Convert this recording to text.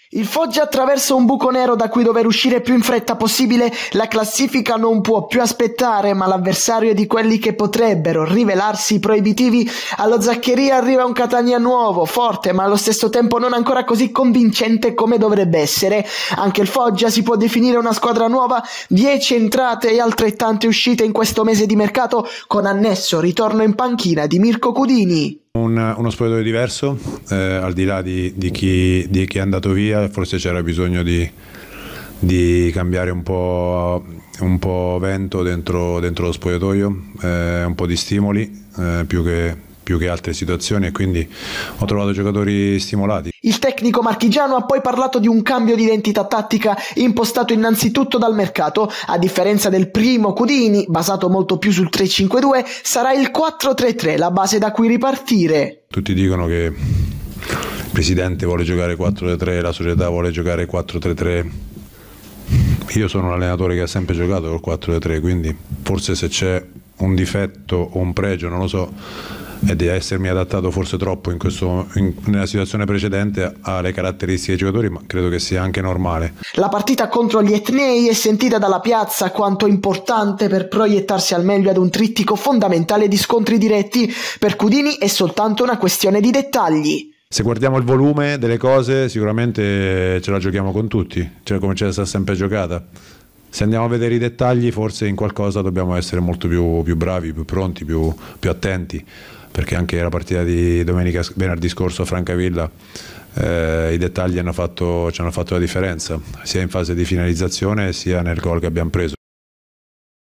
Il Foggia attraversa un buco nero da cui dover uscire più in fretta possibile. La classifica non può più aspettare, ma l'avversario è di quelli che potrebbero rivelarsi proibitivi. Allo Zaccheria arriva un Catania nuovo, forte, ma allo stesso tempo non ancora così convincente come dovrebbe essere. Anche il Foggia si può definire una squadra nuova, 10 entrate e altrettante uscite in questo mese di mercato, con annesso ritorno in panchina di Mirko Cudini. Uno spogliatoio diverso, al di là di chi è andato via, forse c'era bisogno di cambiare un po' vento dentro lo spogliatoio, un po' di stimoli più che altre situazioni, e quindi ho trovato giocatori stimolati. Il tecnico marchigiano ha poi parlato di un cambio di identità tattica impostato innanzitutto dal mercato. A differenza del primo Cudini, basato molto più sul 3-5-2, sarà il 4-3-3 la base da cui ripartire. Tutti dicono che il presidente vuole giocare 4-3-3, la società vuole giocare 4-3-3. Io sono un allenatore che ha sempre giocato col 4-3, quindi forse se c'è un difetto o un pregio, non lo so, è di essermi adattato forse troppo nella situazione precedente alle caratteristiche dei giocatori, ma credo che sia anche normale. La partita contro gli etnei è sentita dalla piazza quanto importante per proiettarsi al meglio ad un trittico fondamentale di scontri diretti. Per Cudini è soltanto una questione di dettagli. Se guardiamo il volume delle cose, sicuramente ce la giochiamo con tutti, cioè come ce la sta sempre giocata. Se andiamo a vedere i dettagli, forse in qualcosa dobbiamo essere molto più bravi, più pronti, più attenti, perché anche la partita di venerdì scorso a Francavilla, i dettagli ci hanno fatto la differenza, sia in fase di finalizzazione sia nel gol che abbiamo preso.